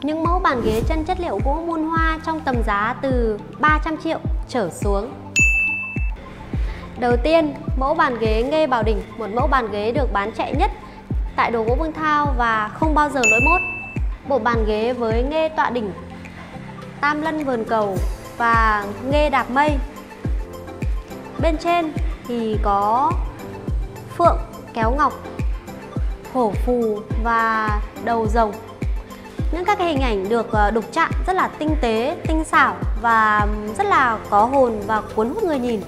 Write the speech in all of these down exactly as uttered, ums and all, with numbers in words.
những mẫu bàn ghế chân chất liệu gỗ muôn hoa trong tầm giá từ ba trăm triệu trở xuống. Đầu tiên, mẫu bàn ghế Nghê Bảo Đỉnh, một mẫu bàn ghế được bán chạy nhất tại đồ gỗ Vương Thao và không bao giờ lỗi mốt. Bộ bàn ghế với nghê tọa đỉnh, tam lân vườn cầu và nghê đạp mây. Bên trên thì có phượng kéo ngọc, hổ phù và đầu rồng. Những các cái hình ảnh được đục chạm rất là tinh tế, tinh xảo và rất là có hồn và cuốn hút người nhìn.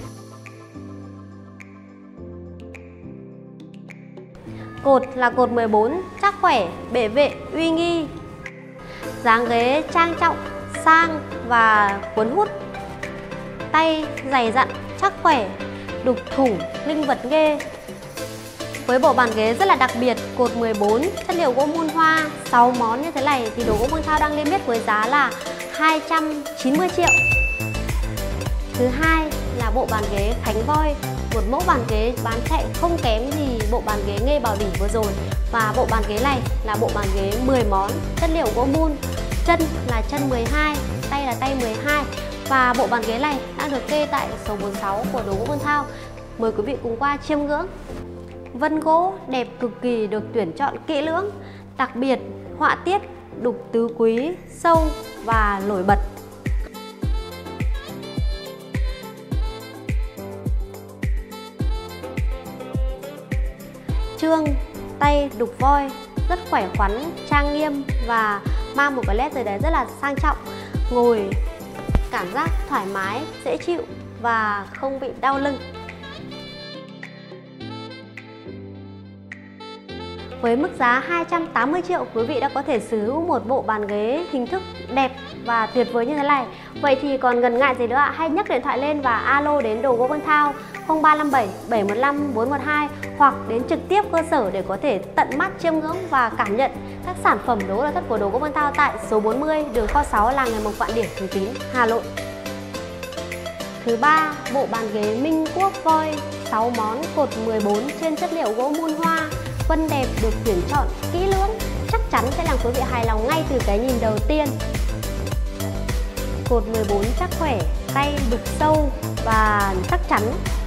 Cột là cột mười bốn, chắc khỏe, bệ vệ, uy nghi. Dáng ghế trang trọng, sang và cuốn hút. Tay dày dặn, chắc khỏe, đục thủng, linh vật nghê. Với bộ bàn ghế rất là đặc biệt, cột mười bốn, chất liệu gỗ muôn hoa, sáu món như thế này thì đồ gỗ Vương Thao đang niêm yết với giá là hai trăm chín mươi triệu. Thứ hai là bộ bàn ghế Khánh Voi, một mẫu bàn ghế bán chạy không kém gì bộ bàn ghế Nghê Bảo Đỉnh vừa rồi. Và bộ bàn ghế này là bộ bàn ghế mười món, chất liệu gỗ mun, chân là chân mười hai, tay là tay mười hai. Và bộ bàn ghế này đang được kê tại số bốn mươi sáu của đồ gỗ Vương Thao. Mời quý vị cùng qua chiêm ngưỡng. Vân gỗ đẹp cực kỳ, được tuyển chọn kỹ lưỡng, đặc biệt họa tiết đục tứ quý, sâu và nổi bật. Chương tay đục voi, rất khỏe khoắn, trang nghiêm và mang một cái nét gì đấy rất là sang trọng. Ngồi cảm giác thoải mái, dễ chịu và không bị đau lưng. Với mức giá hai trăm tám mươi triệu, quý vị đã có thể sở hữu một bộ bàn ghế hình thức đẹp và tuyệt vời như thế này. Vậy thì còn ngần ngại gì nữa ạ? Hãy nhấc điện thoại lên và alo đến đồ gỗ Vương Thao không ba năm bảy bảy một năm bốn một hai hoặc đến trực tiếp cơ sở để có thể tận mắt chiêm ngưỡng và cảm nhận các sản phẩm đồ gỗ nội thất của đồ gỗ Vương Thao tại số bốn mươi đường kho sáu làng nghề Mộc Vạn Điển, Thường Tín, Hà Nội. Thứ ba, bộ bàn ghế Minh Quốc Voi, sáu món, cột mười bốn trên chất liệu gỗ muôn hoa. Vân đẹp được tuyển chọn kỹ lưỡng, chắc chắn sẽ làm quý vị hài lòng ngay từ cái nhìn đầu tiên. Cột mười bốn chắc khỏe, tay đục sâu và chắc chắn.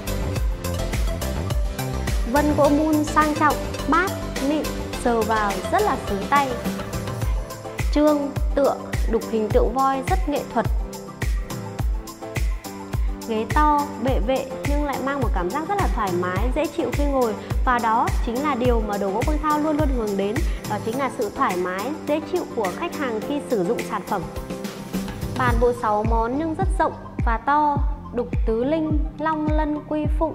Vân gỗ mun sang trọng, mát, mịn, sờ vào rất là sướng tay. Chương tựa đục hình tượng voi rất nghệ thuật. Ghế to, bệ vệ nhưng lại mang một cảm giác rất là thoải mái, dễ chịu khi ngồi. Và đó chính là điều mà đồ gỗ Vương Thao luôn luôn hướng đến. Đó chính là sự thoải mái, dễ chịu của khách hàng khi sử dụng sản phẩm. Bàn bộ sáu món nhưng rất rộng và to, đục tứ linh, long lân quy phụng.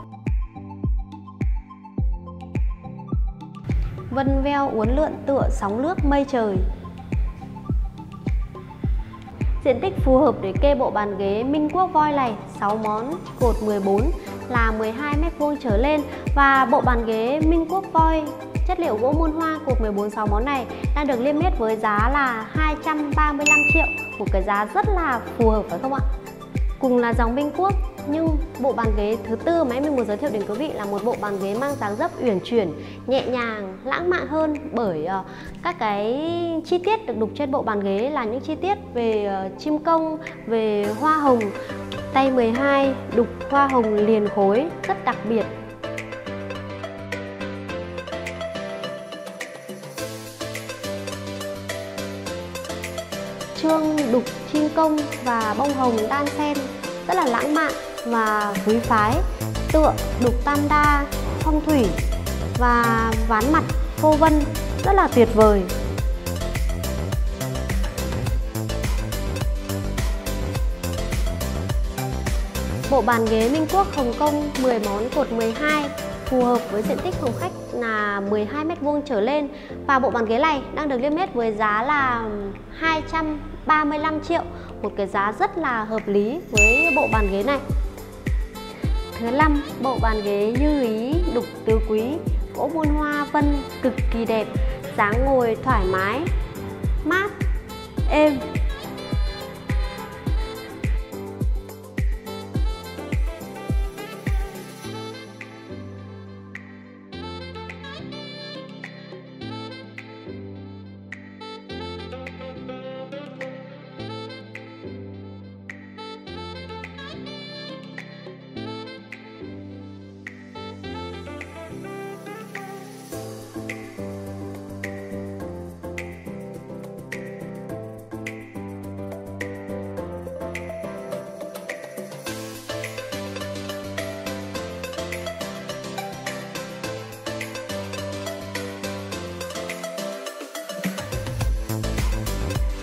Vân veo uốn lượn tựa sóng nước mây trời. Diện tích phù hợp để kê bộ bàn ghế Minh Quốc Voi này, sáu món, cột mười bốn là mười hai mét vuông trở lên. Và bộ bàn ghế Minh Quốc Voi chất liệu gỗ muôn hoa cột mười bốn, sáu món này đang được niêm yết với giá là hai trăm ba mươi lăm triệu, một cái giá rất là phù hợp phải không ạ? Cùng là dòng Minh Quốc nhưng bộ bàn ghế thứ tư mà em mình muốn giới thiệu đến quý vị là một bộ bàn ghế mang dáng dấp uyển chuyển, nhẹ nhàng, lãng mạn hơn, bởi uh, các cái chi tiết được đục trên bộ bàn ghế là những chi tiết về uh, chim công, về hoa hồng. Tay mười hai đục hoa hồng liền khối rất đặc biệt. Chương đục chim công và bông hồng đan xen rất là lãng mạn và quý phái. Tựa đục tam đa, phong thủy và ván mặt phô vân rất là tuyệt vời. Bộ bàn ghế Minh Quốc Hồng Kông mười món, cột mười hai, phù hợp với diện tích phòng khách là mười hai mét vuông trở lên. Và bộ bàn ghế này đang được niêm yết với giá là hai trăm ba mươi lăm triệu, một cái giá rất là hợp lý với bộ bàn ghế này. Thứ năm, bộ bàn ghế Như Ý đục tứ quý, gỗ muôn hoa vân cực kỳ đẹp, dáng ngồi thoải mái, mát, êm.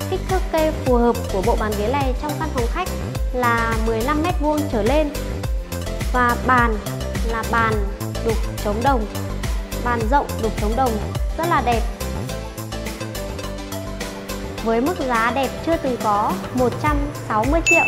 Kích thước cây phù hợp của bộ bàn ghế này trong căn phòng khách là mười lăm mét vuông trở lên. Và bàn là bàn đục chống đồng, bàn rộng đục chống đồng rất là đẹp. Với mức giá đẹp chưa từng có, một trăm sáu mươi triệu.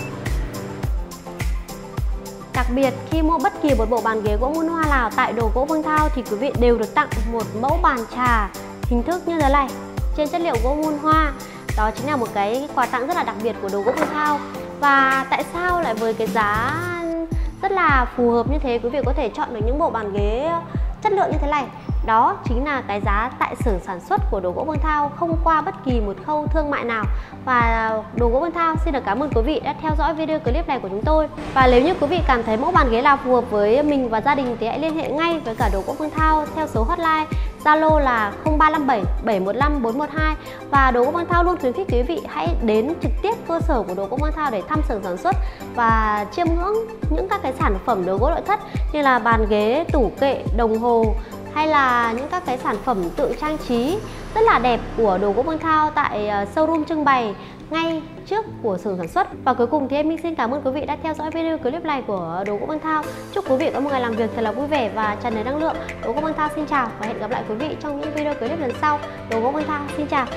Đặc biệt khi mua bất kỳ một bộ bàn ghế gỗ muôn hoa nào tại đồ gỗ Vương Thao thì quý vị đều được tặng một mẫu bàn trà hình thức như thế này trên chất liệu gỗ muôn hoa. Đó chính là một cái quà tặng rất là đặc biệt của đồ gỗ Vương Thao. Và tại sao lại với cái giá rất là phù hợp như thế quý vị có thể chọn được những bộ bàn ghế chất lượng như thế này? Đó chính là cái giá tại xưởng sản xuất của đồ gỗ Vương Thao, không qua bất kỳ một khâu thương mại nào. Và đồ gỗ Vương Thao xin được cảm ơn quý vị đã theo dõi video clip này của chúng tôi. Và nếu như quý vị cảm thấy mẫu bàn ghế nào phù hợp với mình và gia đình thì hãy liên hệ ngay với cả đồ gỗ Vương Thao theo số hotline Zalo là không ba năm bảy bảy một năm bốn một hai. Và đồ gỗ Vương Thao luôn khuyến khích quý vị hãy đến trực tiếp cơ sở của đồ gỗ Vương Thao để thăm xưởng sản xuất và chiêm ngưỡng những các cái sản phẩm đồ gỗ nội thất như là bàn ghế, tủ kệ, đồng hồ hay là những các cái sản phẩm tượng trang trí rất là đẹp của đồ gỗ Vương Thao tại showroom trưng bày ngay trước của xưởng sản xuất. Và cuối cùng thì em xin cảm ơn quý vị đã theo dõi video clip này của đồ gỗ Vương Thao. Chúc quý vị có một ngày làm việc thật là vui vẻ và tràn đầy năng lượng. Đồ gỗ Vương Thao xin chào và hẹn gặp lại quý vị trong những video clip lần sau. Đồ gỗ Vương Thao xin chào.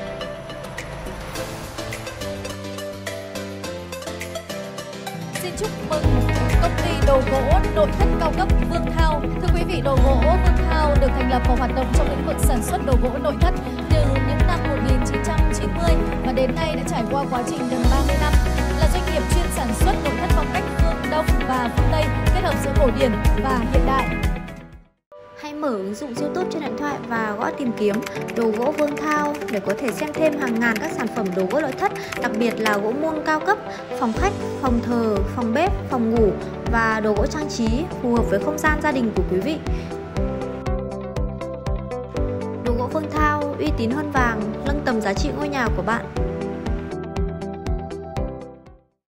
Xin chúc mừng công ty đồ gỗ nội thất cao cấp Vương Thao. Thưa quý vị, đồ gỗ Vương Thao được thành lập và hoạt động trong lĩnh vực sản xuất đồ gỗ nội thất từ những năm một nghìn chín trăm chín mươi và đến nay đã trải qua quá trình gần ba mươi năm. Là doanh nghiệp chuyên sản xuất nội thất phong cách phương Đông và phương Tây kết hợp giữa cổ điển và hiện đại. Hãy mở ứng dụng YouTube trên điện thoại và gõ tìm kiếm đồ gỗ Vương Thao để có thể xem thêm hàng ngàn các sản phẩm đồ gỗ nội thất, đặc biệt là gỗ muôn cao cấp, phòng khách, phòng thờ, phòng bếp, phòng ngủ và đồ gỗ trang trí phù hợp với không gian gia đình của quý vị. Đồ gỗ Vương Thao uy tín hơn vàng, nâng tầm giá trị ngôi nhà của bạn.